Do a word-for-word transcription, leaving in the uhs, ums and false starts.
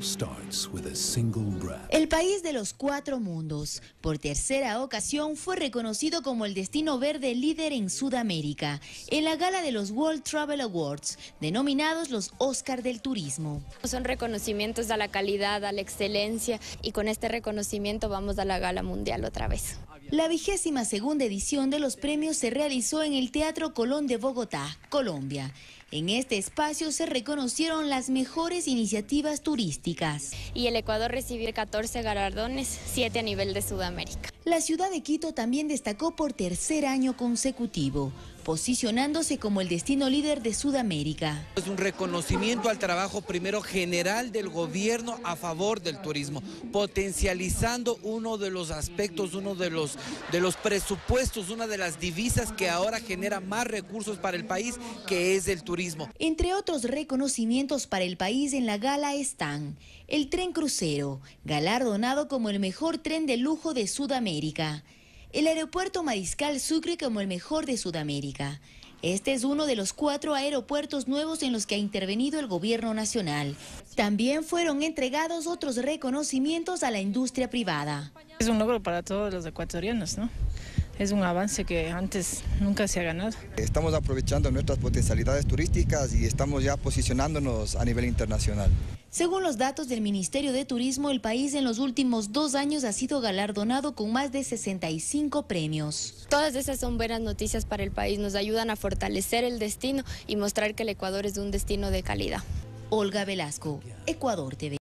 starts with a single breath. El país de los cuatro mundos, por tercera ocasión, fue reconocido como el destino verde líder en Sudamérica, en la gala de los World Travel Awards, denominados los Oscar del Turismo. Son reconocimientos a la calidad, a la excelencia, y con este reconocimiento vamos a la gala mundial otra vez. La vigésima segunda edición de los premios se realizó en el Teatro Colón de Bogotá, Colombia. En este espacio se reconocieron las mejores iniciativas turísticas. Y el Ecuador recibió catorce galardones, siete a nivel de Sudamérica. La ciudad de Quito también destacó por tercer año consecutivo, posicionándose como el destino líder de Sudamérica. Es un reconocimiento al trabajo primero general del gobierno a favor del turismo, potencializando uno de los aspectos, uno de los, de los presupuestos, una de las divisas que ahora genera más recursos para el país, que es el turismo. Entre otros reconocimientos para el país en la gala están el tren crucero, galardonado como el mejor tren de lujo de Sudamérica. El aeropuerto Mariscal Sucre como el mejor de Sudamérica. Este es uno de los cuatro aeropuertos nuevos en los que ha intervenido el gobierno nacional. También fueron entregados otros reconocimientos a la industria privada. Es un logro para todos los ecuatorianos, ¿no? Es un avance que antes nunca se ha ganado. Estamos aprovechando nuestras potencialidades turísticas y estamos ya posicionándonos a nivel internacional. Según los datos del Ministerio de Turismo, el país en los últimos dos años ha sido galardonado con más de sesenta y cinco premios. Todas esas son buenas noticias para el país, nos ayudan a fortalecer el destino y mostrar que el Ecuador es un destino de calidad. Olga Velasco, Ecuador T V.